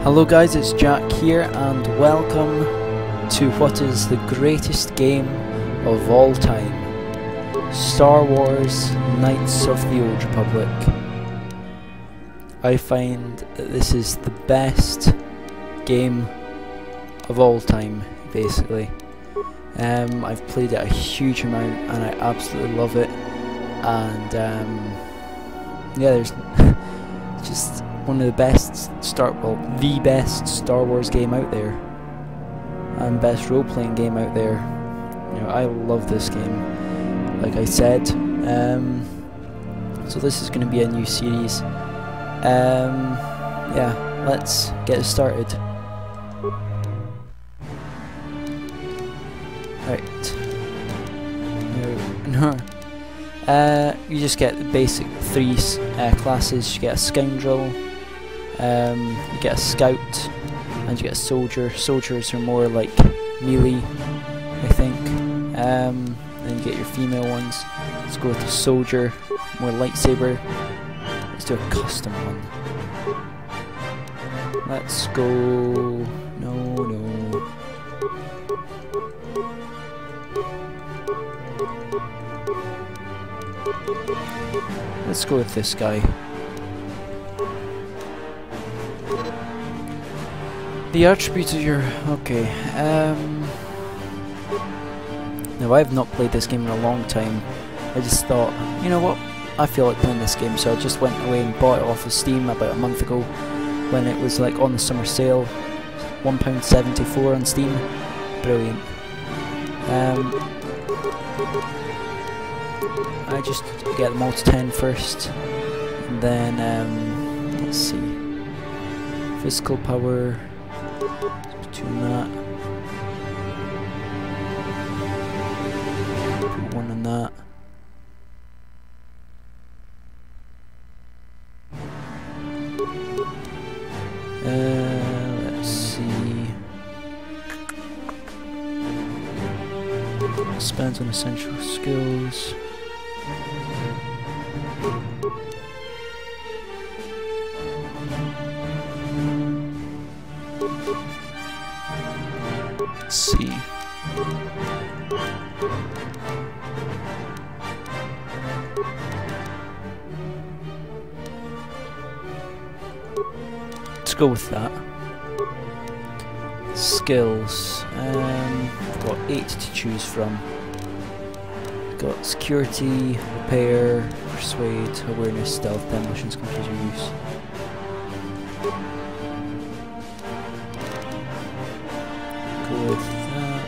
Hello guys, it's Jack here and welcome to what is the greatest game of all time, Star Wars Knights of the Old Republic. I find that this is the best game of all time, basically. I've played it a huge amount and I absolutely love it, and yeah, there's just one of the best the best Star Wars game out there, and best role-playing game out there. You know, I love this game, like I said. So this is going to be a new series. Yeah, let's get started. Right. No. You just get the basic three classes. You get a scoundrel, you get a scout, and you get a soldier. Soldiers are more like melee, I think. Then you get your female ones. Let's go with the soldier, more lightsaber. Let's do a custom one. Let's go. No. Let's go with this guy. The attributes of your... okay. Now, I've not played this game in a long time. I just thought, you know what, I feel like playing this game, so I just went away and bought it off of Steam about a month ago when it was like on the summer sale. £1.74 on Steam. Brilliant. I just get them all to 10 first, and then let's see, physical power, between that, put 1 on that, let's see, spends on essential skills. Let's see. Let's go with that. Skills. Got 8 to choose from. Got security, repair, persuade, awareness, stealth, demolitions, computer use. Go with that.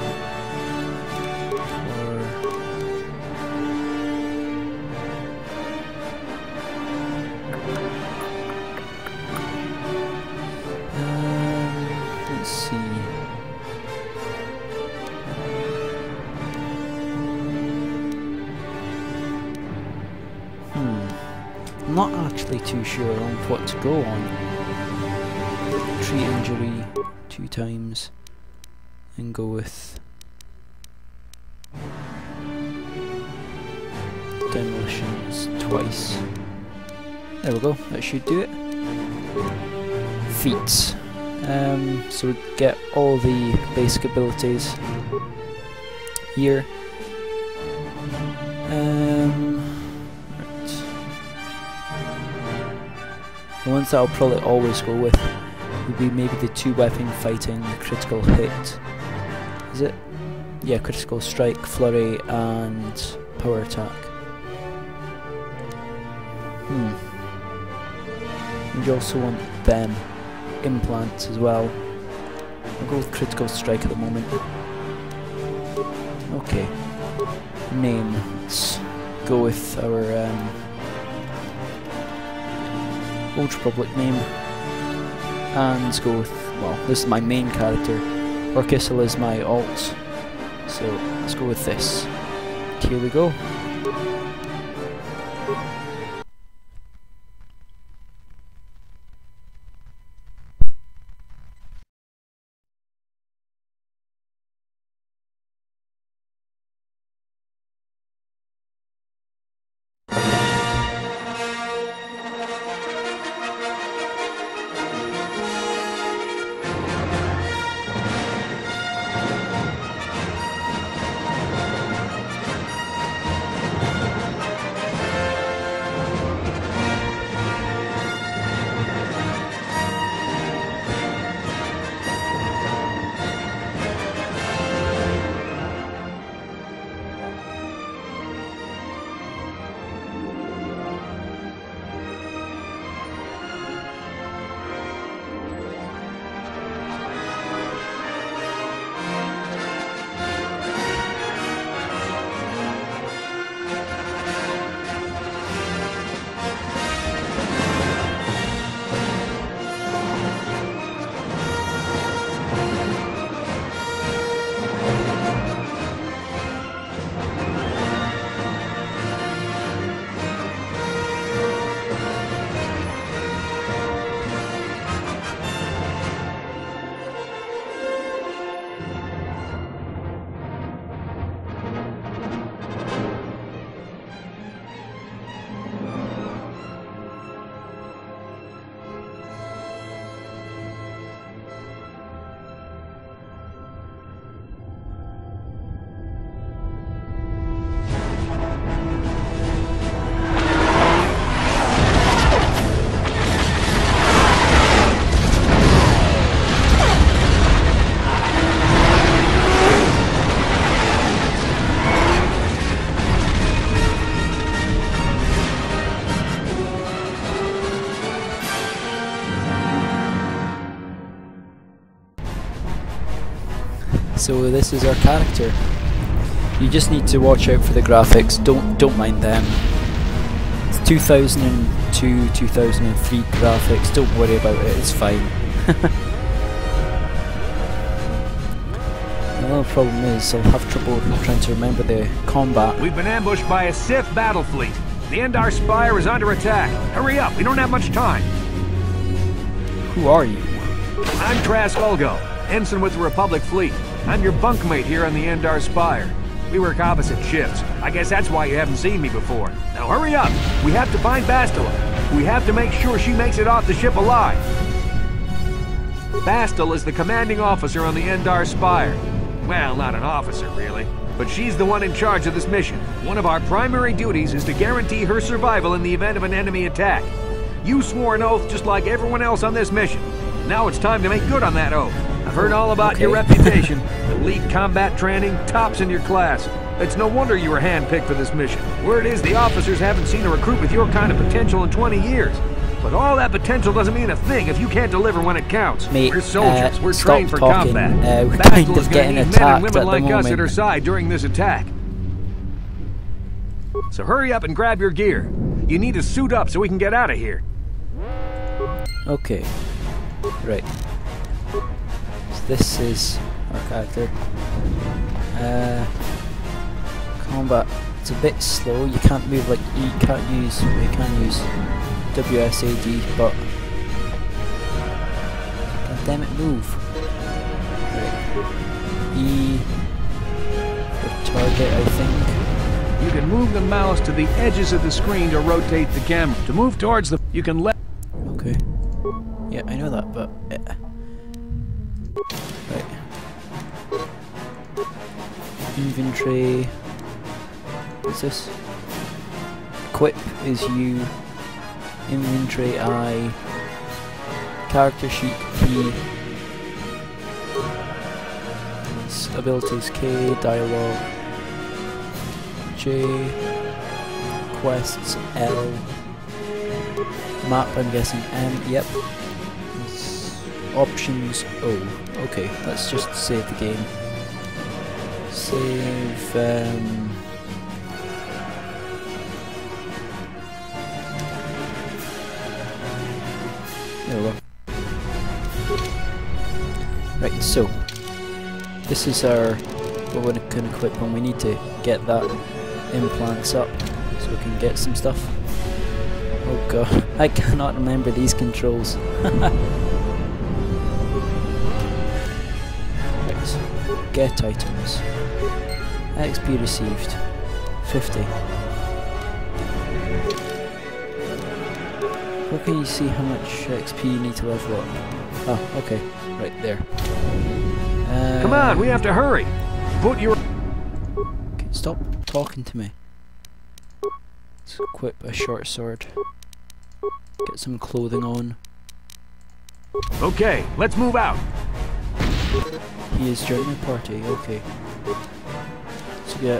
Let's see. I'm not actually too sure on what to go on. Treat injury 2 times. And go with demolitions twice. There we go, that should do it. Feats. So we get all the basic abilities here. Right. The ones that I'll probably always go with would be maybe the 2-weapon fighting, the critical hit. Is it? Yeah, critical strike, flurry, and power attack. And you also want them implants as well. I'll go with critical strike at the moment. Okay. Name. Let's go with our Old Republic name. And let's go with, well, this is my main character. Orkissel is my alt, so let's go with this. Here we go. So this is our character. You just need to watch out for the graphics. Don't mind them. It's 2002, 2003 graphics. Don't worry about it. It's fine. The only problem is I'll have trouble trying to remember the combat. We've been ambushed by a Sith battle fleet. The Endar Spire is under attack. Hurry up, we don't have much time. Who are you? I'm Trask Ulgo, ensign with the Republic fleet. I'm your bunkmate here on the Endar Spire. We work opposite ships. I guess that's why you haven't seen me before. Now hurry up. We have to find Bastila. We have to make sure she makes it off the ship alive. Bastila is the commanding officer on the Endar Spire. Well, not an officer, really. But she's the one in charge of this mission. One of our primary duties is to guarantee her survival in the event of an enemy attack. You swore an oath just like everyone else on this mission. Now it's time to make good on that oath. I've heard all about your reputation. Elite combat training, tops in your class. It's no wonder you were handpicked for this mission. Word is the officers haven't seen a recruit with your kind of potential in 20 years. But all that potential doesn't mean a thing if you can't deliver when it counts. Mate, we're soldiers. We're stop trained for talking. combat. We're Bastila kind is of going to getting need men and attacked women at like the us at moment. her side during this attack. So hurry up and grab your gear. You need to suit up so we can get out of here. Okay. Right. So this is our character. Combat. It's a bit slow. You can't move like you can't use. You can use WSAD, but God damn it, move. Right. E for target, I think. You can move the mouse to the edges of the screen to rotate the camera. To move towards the, you can let. Okay. Yeah, I know that, but right. Inventory. What's this? Equip is U. Inventory I. Character sheet P. Abilities K. Dialogue J. Quests L. Map, I'm guessing M. Yep. Options O. Okay, let's just save the game. Save. There we go. Right, so this is our what we can equip when we need to get that implants up so we can get some stuff. Oh god, I cannot remember these controls. Right, get items. XP received 50. Where can you see how much XP you need to level up? Oh, okay, right there. Come on, we have to hurry. Put your. Okay, stop talking to me. Let's equip a short sword. Get some clothing on. Okay, let's move out. He is joining the party. Okay. So yeah.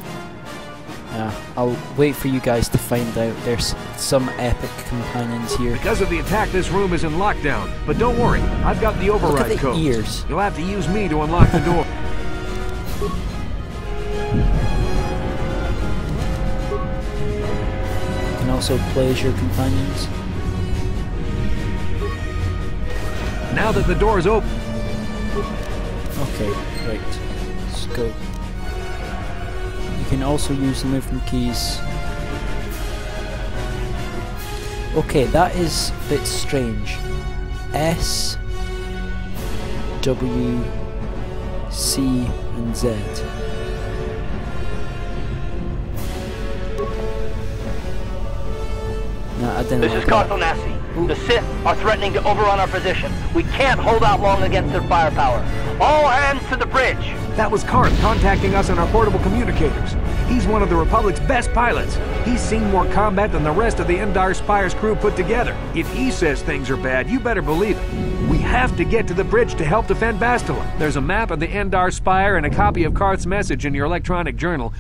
I'll wait for you guys to find out. There's some epic companions here. Because of the attack, this room is in lockdown. But don't worry, I've got the override Look at the code. ears. You'll have to use me to unlock the door. You can also play as your companions. Now that the door is open. Okay, right. Let's go. You can also use the movement keys. Okay, that is a bit strange. S, W, C, and Z. No, I didn't This like is that. Carthonasi. The Sith are threatening to overrun our position. We can't hold out long against their firepower. All hands to the bridge! That was Karth contacting us on our portable communicators. He's one of the Republic's best pilots. He's seen more combat than the rest of the Endar Spire's crew put together. If he says things are bad, you better believe it. We have to get to the bridge to help defend Bastila. There's a map of the Endar Spire and a copy of Karth's message in your electronic journal.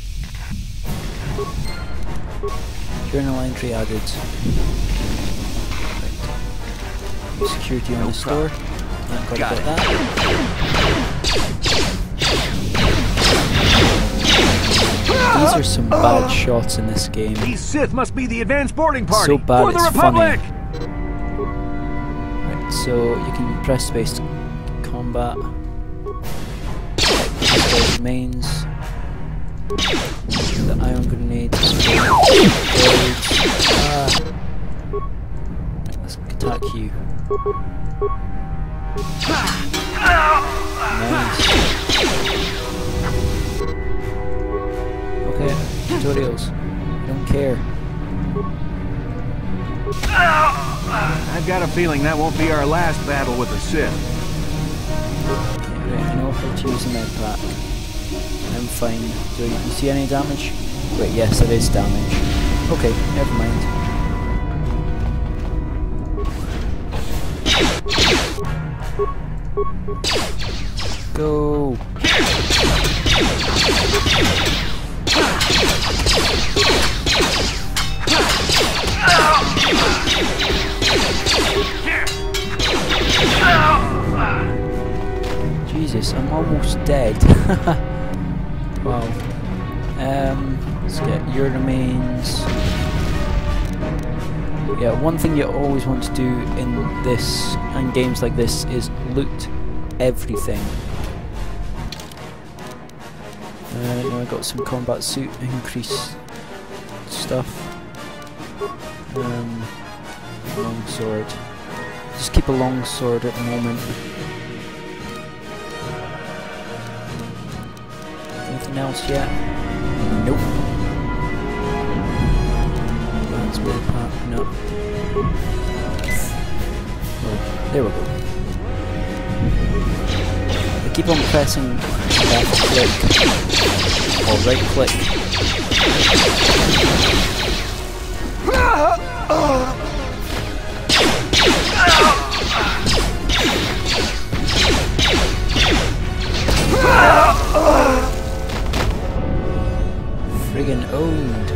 Journal entry added. Right. Security on the store. Not got that. These are some bad shots in this game. These Sith must be the advanced boarding party So bad for the it's Republic. funny. Right, so you can press space to combat. Mains. The ion grenades. Right, let's attack you. Nice. Okay, tutorials. I don't care. I've got a feeling that won't be our last battle with the Sith. Okay, right, I know how to use the med pack. I'm fine. Do you see any damage? Wait, yes, there is damage. Okay, never mind. Go! Jesus, I'm almost dead. Wow. Let's get your remains. Yeah, one thing you always want to do in this and games like this is loot everything. Now I got some combat suit increase stuff. Long sword. Just keep a long sword at the moment. Anything else yet? Nope. That's really part. No. Oh, there we go. I keep on pressing left click or right click. Friggin' owned.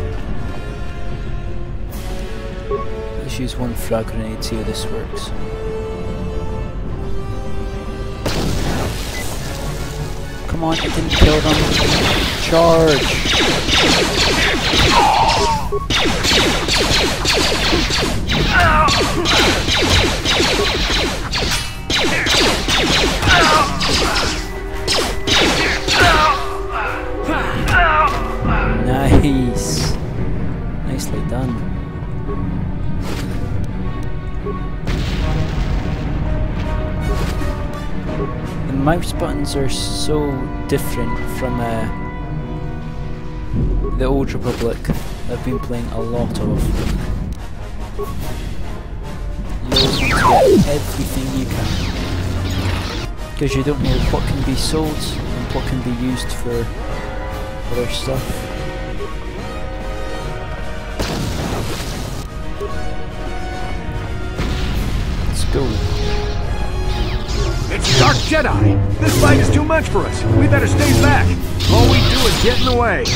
Let's use one frag grenade, see how this works. Come on, you didn't kill them. Charge! Nice! Nicely done. The mouse buttons are so different from the Old Republic that I've been playing a lot of. You always want to get everything you can, because you don't know what can be sold and what can be used for other stuff. Let's go. It's Dark Jedi! This fight is too much for us. We better stay back. All we do is get in the way.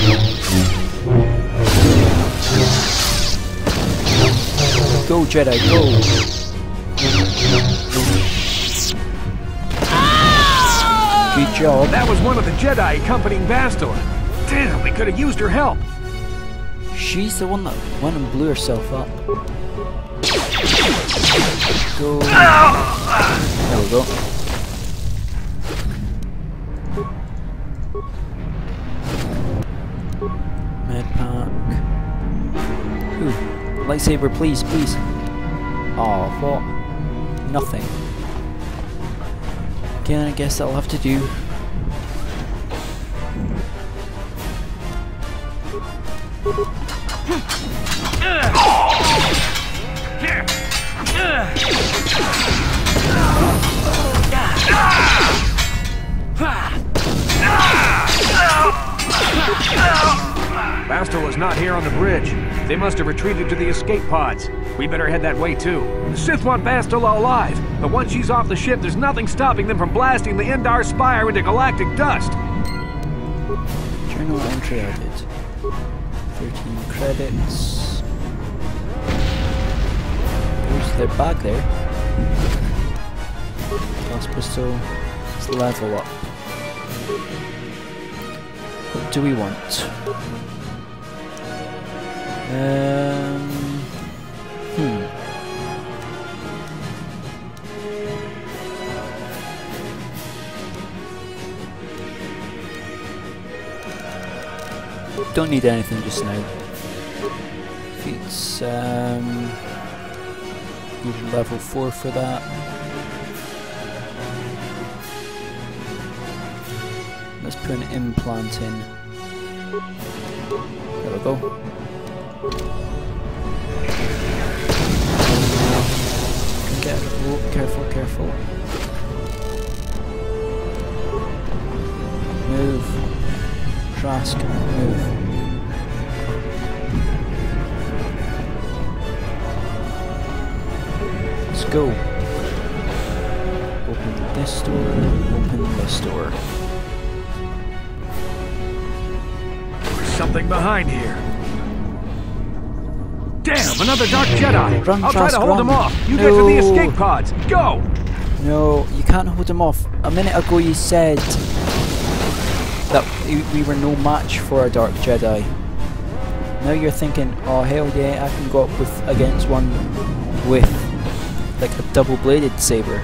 Go Jedi, go! Good job. That was one of the Jedi accompanying Bastila. Damn, we could have used her help. She's the one that went and blew herself up. Go. There we go. Med pack. Ooh. Lightsaber, please, please. Oh, what? Nothing. Again, I guess that'll have to do. Bastila's not here on the bridge. They must have retreated to the escape pods. We better head that way too. The Sith want Bastila alive, but once she's off the ship, there's nothing stopping them from blasting the Endar Spire into galactic dust. Journal entry added. 13 credits. There's their bag there. Last pistol. Let's level up. What do we want? Don't need anything just now. It's need level 4 for that. Let's put an implant in. There we go. Careful, careful. Move. Trask, move. Let's go. Open this door, open this door. There's something behind here. Damn, another Dark Jedi! Run, I'll try to hold him off. You No. get to the escape pods. Go! No, you can't hold him off. A minute ago you said that we were no match for a Dark Jedi. Now you're thinking, oh hell yeah, I can go up against one with like a double-bladed saber.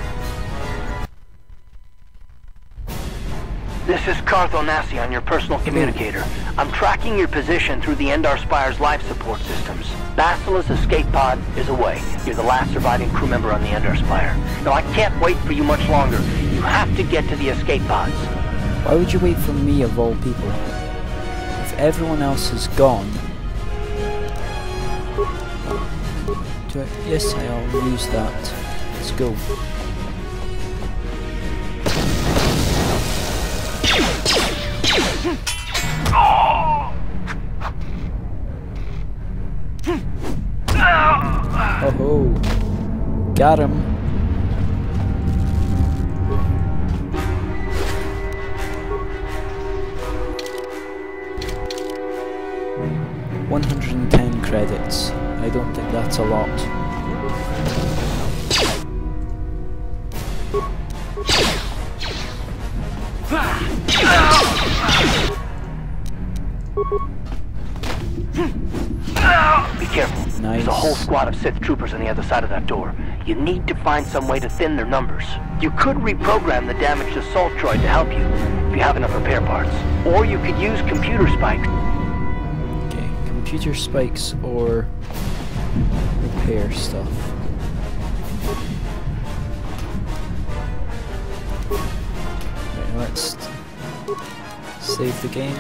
This is Cartho Nassi on your personal communicator. I'm tracking your position through the Endar Spire's life support systems. Basila's escape pod is away. You're the last surviving crew member on the Endar Spire. Now I can't wait for you much longer. You have to get to the escape pods. Why would you wait for me of all people? If everyone else is gone... Yes, I'll use that. Let's go. Oh-ho. Got him. $110 credits. I don't think that's a lot. Be careful. Nice. There's a whole squad of Sith troopers on the other side of that door. You need to find some way to thin their numbers. You could reprogram the damaged assault droid to help you, if you have enough repair parts. Or you could use computer spikes. Okay, computer spikes or repair stuff. Right, let's save the game.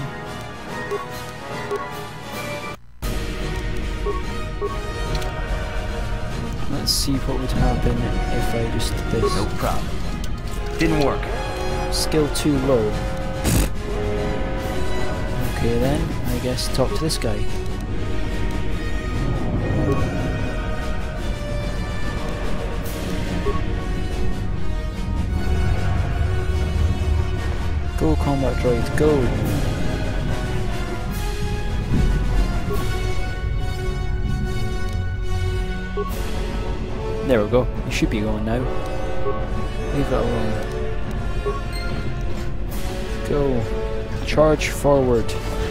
Let's see what would happen if I just did this. No problem. Didn't work. Skill too low. Okay then, I guess talk to this guy. Go combat droid, go! There we go, you should be going now. Leave that alone. Go. Charge forward.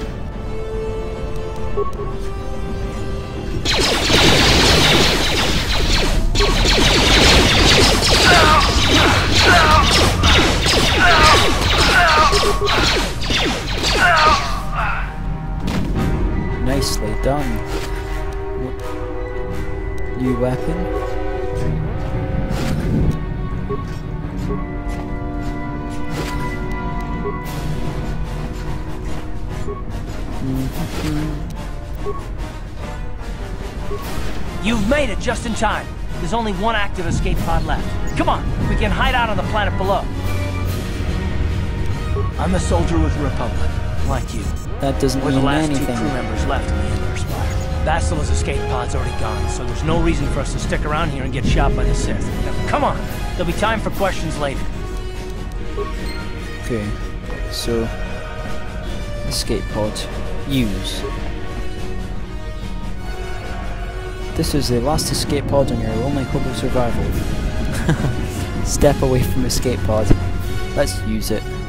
Nicely done. New weapon. You've made it just in time. There's only one active escape pod left. Come on, we can hide out on the planet below. I'm a soldier with the Republic, like you. That doesn't We're the mean last anything. two crew members left in the Endar Spire. Basila's escape pod's already gone, so there's no reason for us to stick around here and get shot by the Sith. Now, come on, there'll be time for questions later. Okay, so escape pod. Use. This is the last escape pod and your only hope of survival. Step away from escape pod. Let's use it.